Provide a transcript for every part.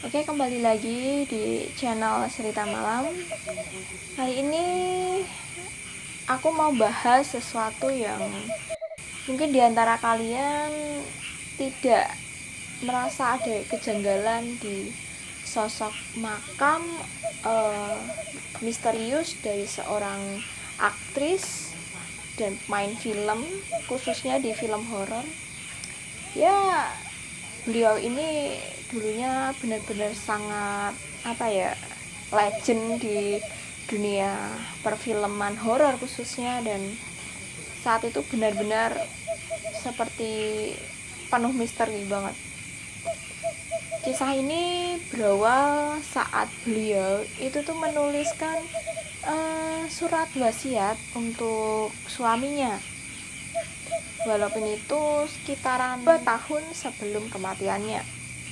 Oke, kembali lagi di channel Cerita Malam. Hari ini aku mau bahas sesuatu yang mungkin diantara kalian tidak merasa ada kejanggalan di sosok makam misterius dari seorang aktris dan pemain film, khususnya di film horor. Ya, beliau ini dulunya benar-benar sangat legend di dunia perfilman horor khususnya, dan saat itu benar-benar seperti penuh misteri banget. Kisah ini berawal saat beliau itu tuh menuliskan surat wasiat untuk suaminya, walaupun itu sekitaran 2 tahun sebelum kematiannya.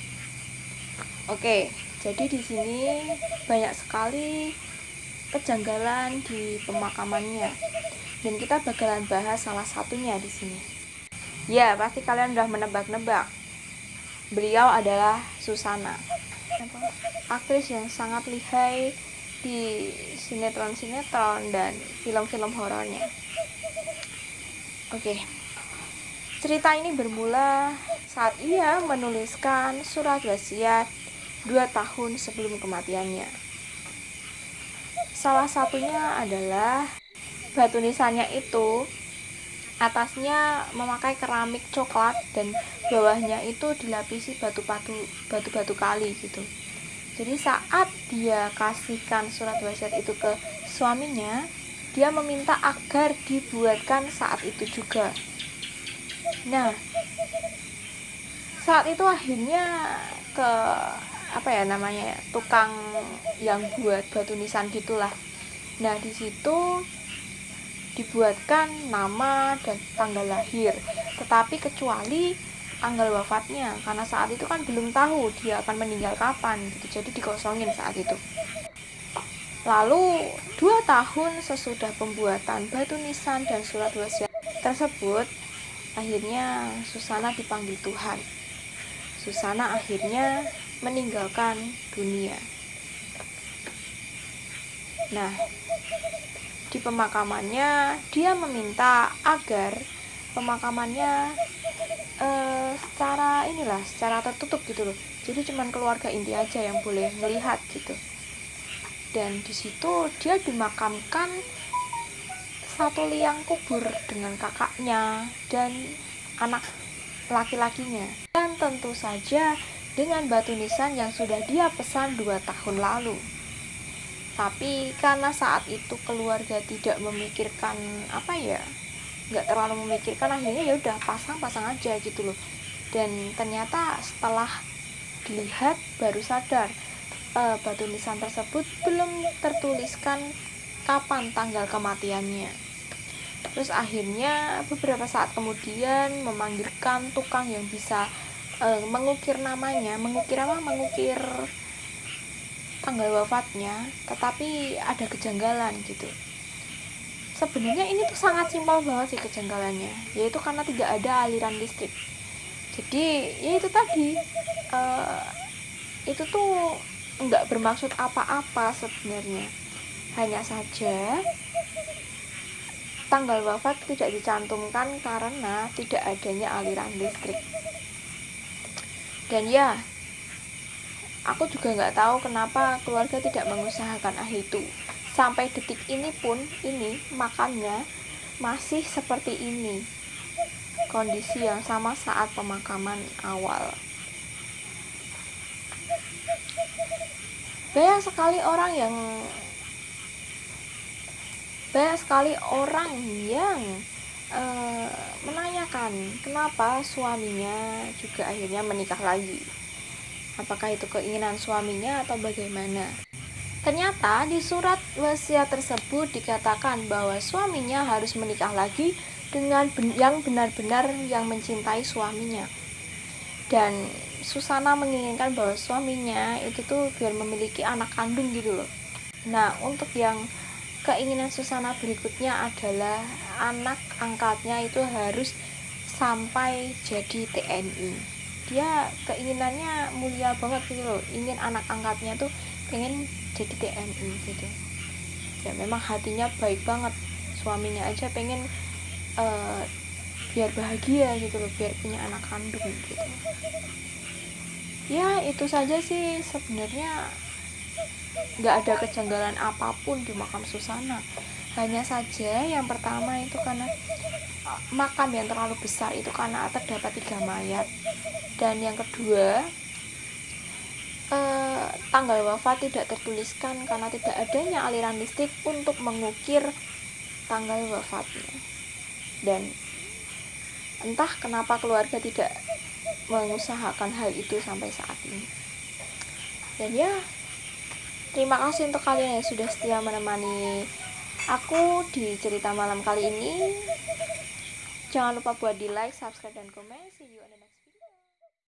Oke, jadi di sini banyak sekali kejanggalan di pemakamannya, dan kita bakalan bahas salah satunya di sini. Ya, pasti kalian udah menebak-nebak. Beliau adalah Susana, aktris yang sangat lihai di sinetron-sinetron dan film-film horornya. Oke, cerita ini bermula saat ia menuliskan surat wasiat 2 tahun sebelum kematiannya. Salah satunya adalah batu nisannya itu atasnya memakai keramik coklat dan bawahnya itu dilapisi batu-batu kali gitu. Jadi saat dia kasihkan surat wasiat itu ke suaminya, dia meminta agar dibuatkan saat itu juga. Nah, saat itu akhirnya ke tukang yang buat batu nisan gitulah. Nah, di situ dibuatkan nama dan tanggal lahir, tetapi kecuali tanggal wafatnya, karena saat itu kan belum tahu dia akan meninggal kapan gitu, jadi dikosongin saat itu. Lalu 2 tahun sesudah pembuatan batu nisan dan surat wasiat tersebut, akhirnya Susana dipanggil Tuhan. Susana akhirnya meninggalkan dunia. Nah, di pemakamannya dia meminta agar pemakamannya secara tertutup gitu loh. Jadi cuman keluarga inti aja yang boleh melihat gitu. Dan di situ dia dimakamkan satu liang kubur dengan kakaknya dan anak laki-lakinya, dan tentu saja dengan batu nisan yang sudah dia pesan 2 tahun lalu. Tapi karena saat itu keluarga tidak memikirkan nggak terlalu memikirkan, akhirnya ya udah pasang aja gitu loh. Dan ternyata setelah dilihat baru sadar batu nisan tersebut belum tertuliskan kapan tanggal kematiannya. Terus akhirnya beberapa saat kemudian memanggilkan tukang yang bisa mengukir namanya, mengukir tanggal wafatnya, tetapi ada kejanggalan gitu. Sebenarnya ini tuh sangat simpel banget sih kejanggalannya, yaitu karena tidak ada aliran listrik. Jadi ya itu tadi, itu tuh nggak bermaksud apa-apa sebenarnya, hanya saja tanggal wafat tidak dicantumkan karena tidak adanya aliran listrik. Dan ya, aku juga nggak tahu kenapa keluarga tidak mengusahakan itu. Sampai detik ini pun, ini makamnya masih seperti ini, kondisi yang sama saat pemakaman awal. Banyak sekali orang yang menanyakan kenapa suaminya juga akhirnya menikah lagi. Apakah itu keinginan suaminya atau bagaimana? Ternyata di surat wasiat tersebut dikatakan bahwa suaminya harus menikah lagi dengan yang benar-benar yang mencintai suaminya. Dan Susana menginginkan bahwa suaminya itu tuh biar memiliki anak kandung gitu loh. Nah, untuk yang keinginan Susana berikutnya adalah anak angkatnya itu harus sampai jadi TNI dia keinginannya mulia banget gitu loh, ingin anak angkatnya tuh pengen jadi TNI gitu. Ya memang hatinya baik banget, suaminya aja pengen biar bahagia gitu loh, biar punya anak kandung gitu. Ya itu saja sih sebenarnya, nggak ada kejanggalan apapun di makam Susana. Hanya saja yang pertama itu karena makam yang terlalu besar itu karena terdapat 3 mayat, dan yang kedua tanggal wafat tidak tertuliskan karena tidak adanya aliran listrik untuk mengukir tanggal wafatnya. Dan entah kenapa keluarga tidak mengusahakan hal itu sampai saat ini. Dan ya, terima kasih untuk kalian yang sudah setia menemani aku di cerita malam kali ini. Jangan lupa buat di like, subscribe, dan komen. See you on the next